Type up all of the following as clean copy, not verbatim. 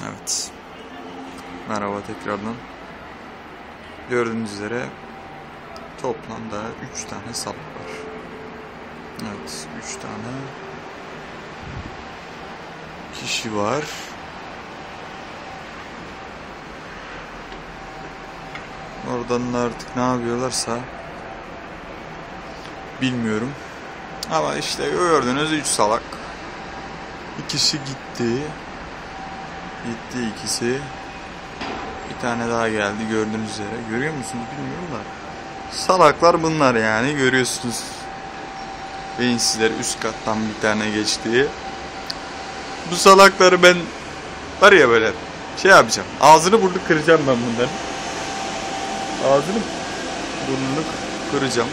Evet. Merhaba tekrardan. Gördüğünüz üzere toplamda 3 tane salak var. Evet, 3 tane kişi var. Oradan artık ne yapıyorlarsa bilmiyorum. Ama işte gördüğünüz 3 salak. İkisi gitti. Gitti ikisi. Bir tane daha geldi gördüğünüz üzere. Görüyor musunuz bilmiyorum da. Salaklar bunlar yani, görüyorsunuz. Beyinsizler üst kattan bir tane geçti. Bu salakları ben var ya böyle şey yapacağım. Ağzını burnunu kıracağım ben bunların. Ağzını burnunu kıracağım.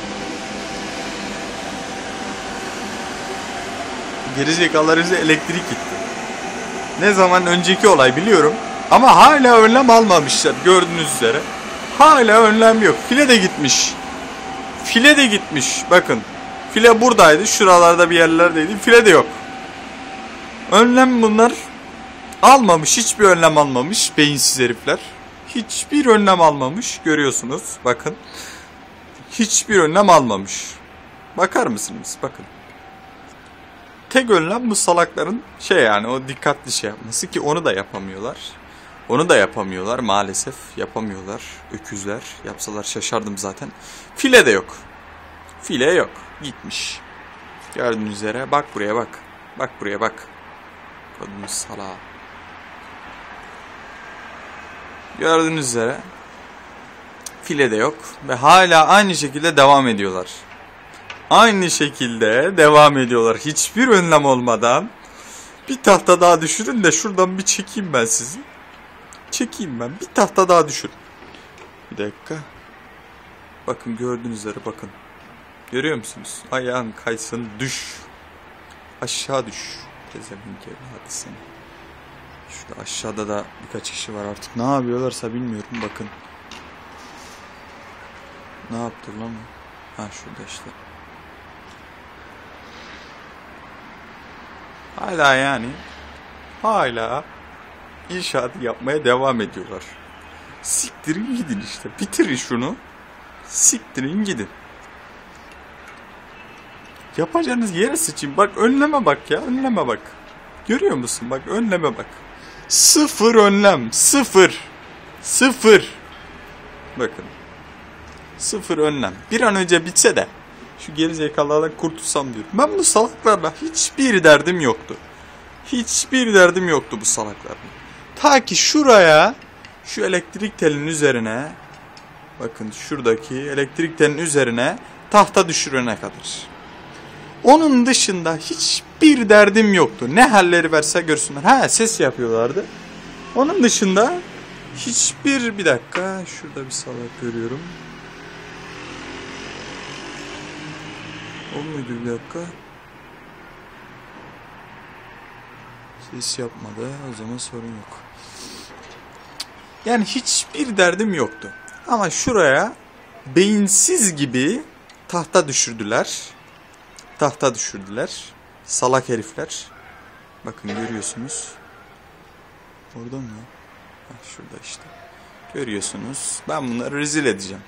Gerizekalılarınıza elektrik gitti. Ne zaman önceki olay biliyorum. Ama hala önlem almamışlar gördüğünüz üzere. Hala önlem yok. File de gitmiş. File de gitmiş. Bakın. File buradaydı. Şuralarda bir yerlerdeydi. File de yok. Önlem bunlar almamış. Hiçbir önlem almamış. Beyinsiz herifler. Hiçbir önlem almamış. Görüyorsunuz. Bakın. Hiçbir önlem almamış. Bakar mısınız? Bakın. Tek önlem bu salakların yani o dikkatli şey yapması, ki onu da yapamıyorlar. Onu da yapamıyorlar maalesef. Yapamıyorlar. Öküzler. Yapsalar şaşardım zaten. File de yok. File yok. Gitmiş. Gördüğünüz üzere. Bak buraya bak. Bak buraya bak. Gördüğünüz salağı. Gördüğünüz üzere. File de yok. Ve hala aynı şekilde devam ediyorlar. Aynı şekilde devam ediyorlar. Hiçbir önlem olmadan. Bir tahta daha düşürün de şuradan bir çekeyim ben sizi. Çekeyim ben. Bir tahta daha düşürün. Bir dakika. Bakın gördüğünüz üzere bakın. Görüyor musunuz? Ayağın kaysın, düş. Aşağı düş. Tezemin hadi seni. Şurada aşağıda da birkaç kişi var artık. Ne yapıyorlarsa bilmiyorum, bakın. Ne yaptı lan? Ha şurada işte. Hala yani. Hala inşaatı yapmaya devam ediyorlar. Siktirin gidin işte. Bitirin şunu. Siktirin gidin. Yapacağınız yere sıçayım. Bak önleme bak ya. Önleme bak. Görüyor musun? Bak önleme bak. Sıfır önlem. Sıfır. Sıfır. Bakın. Sıfır önlem. Bir an önce bitse de şu gerizekalılardan kurtulsam diyorum. Ben bu salaklarla hiçbir derdim yoktu. Hiçbir derdim yoktu bu salaklarla. Ta ki şuraya, şu elektrik telinin üzerine, bakın şuradaki elektrik telinin üzerine tahta düşürene kadar. Onun dışında hiçbir derdim yoktu. Ne halleri verse görsünler. Ha, ses yapıyorlardı. Onun dışında hiçbir, bir dakika, şurada bir salak görüyorum. O muydu, bir dakika? Ses yapmadı. O zaman sorun yok. Yani hiçbir derdim yoktu. Ama şuraya beyinsiz gibi tahta düşürdüler. Tahta düşürdüler. Salak herifler. Bakın görüyorsunuz. Orada mı? Ha, şurada işte. Görüyorsunuz. Ben bunları rezil edeceğim.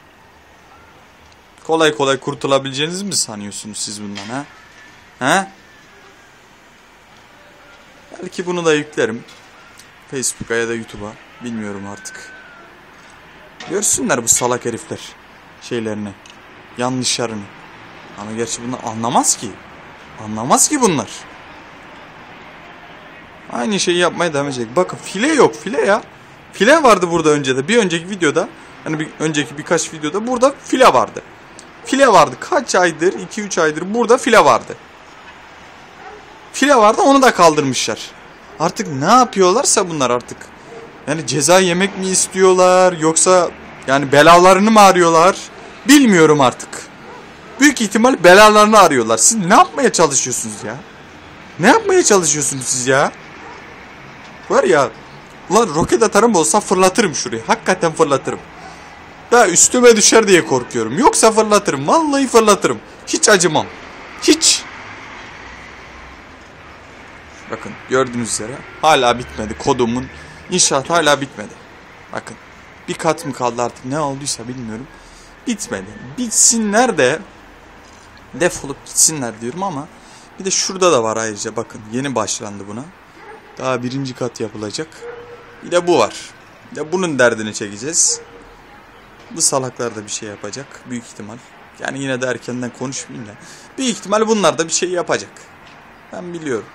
Kolay kolay kurtulabileceğinizi mi sanıyorsunuz siz bundan ha? Ha? Belki bunu da yüklerim. Facebook'a ya da YouTube'a. Bilmiyorum artık. Görsünler bu salak herifler şeylerini. Yanlışlarını. Ama gerçi bunlar anlamaz ki. Anlamaz ki bunlar. Aynı şeyi yapmaya devam edecek. Bakın file yok, file ya. File vardı burada önce de. Bir önceki videoda. Hani önceki birkaç videoda burada file vardı. File vardı. Kaç aydır? 2-3 aydır burada file vardı. File vardı, onu da kaldırmışlar. Artık ne yapıyorlarsa bunlar artık. Yani ceza yemek mi istiyorlar, yoksa yani belalarını mı arıyorlar? Bilmiyorum artık. Büyük ihtimal belalarını arıyorlar. Siz ne yapmaya çalışıyorsunuz ya? Ne yapmaya çalışıyorsunuz siz ya? Var ya, ulan roket atarım olsa fırlatırım şuraya. Hakikaten fırlatırım. Daha üstüme düşer diye korkuyorum. Yoksa fırlatırım. Vallahi fırlatırım. Hiç acımam. Hiç. Bakın gördüğünüz üzere hala bitmedi. Kodumun inşaatı hala bitmedi. Bakın bir kat mı kaldı artık, ne olduysa bilmiyorum. Bitmedi. Bitsinler de defolup gitsinler diyorum ama bir de şurada da var ayrıca, bakın yeni başlandı buna. Daha 1. kat yapılacak. Bir de bu var. Bir de bunun derdini çekeceğiz. Bu salaklar da bir şey yapacak büyük ihtimal. Yani yine de erkenden konuşmayayım da. Büyük ihtimal bunlar da bir şey yapacak. Ben biliyorum.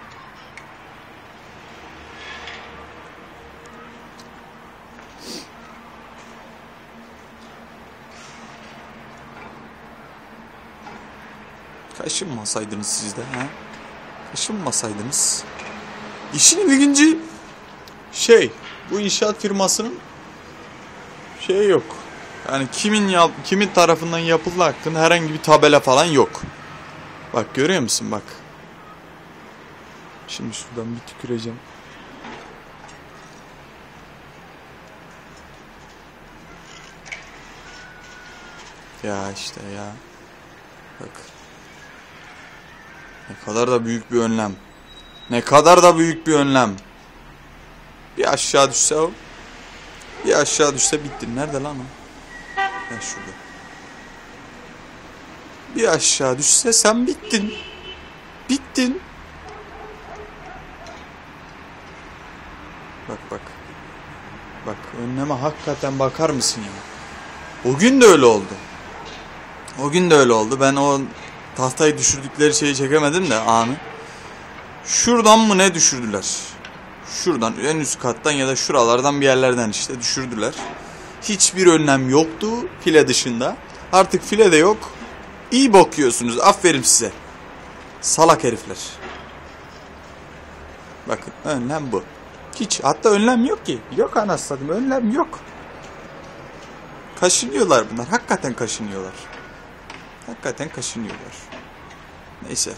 Kaşınmasaydınız siz de ha? Kaşınmasaydınız. İşin ilginci bu inşaat firmasının yok. Yani kimin tarafından yapıldığı hakkında herhangi bir tabela falan yok. Bak görüyor musun bak. Şimdi şuradan bir tüküreceğim. Ya işte ya. Bak. Ne kadar da büyük bir önlem. Ne kadar da büyük bir önlem. Bir aşağı düşse o. Bir aşağı düşse bittin. Nerede lan o? Ha şurada. Bir aşağı düşse sen bittin. Bittin. Bak bak. Bak önleme hakikaten bakar mısın ya? O gün de öyle oldu. O gün de öyle oldu. Ben o tahtayı düşürdükleri şeyi çekemedim de anı. Şuradan mı ne düşürdüler? Şuradan en üst kattan ya da şuralardan bir yerlerden işte düşürdüler. Hiçbir önlem yoktu file dışında. Artık file de yok. İyi bakıyorsunuz. Aferin size. Salak herifler. Bakın önlem bu. Hiç, hatta önlem yok ki. Yok anasını satayım, önlem yok. Kaşınıyorlar bunlar. Hakikaten kaşınıyorlar. Hakikaten kaşınıyorlar. Neyse.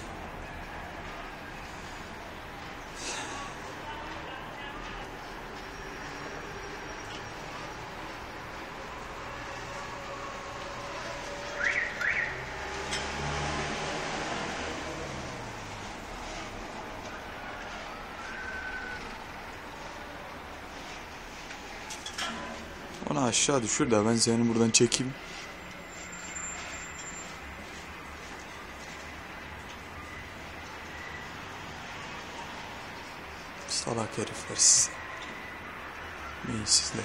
Onu aşağı düşür de ben seni buradan çekeyim. Salak herifler siz. Beyinsizler.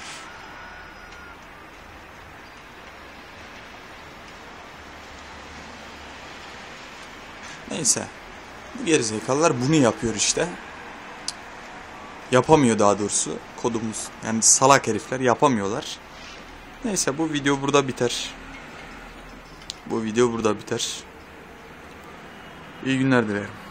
Neyse. Bu gerizekalılar bunu yapıyor işte. Yapamıyor daha doğrusu kodumuz. Yani salak herifler yapamıyorlar. Neyse bu video burada biter. Bu video burada biter. İyi günler dilerim.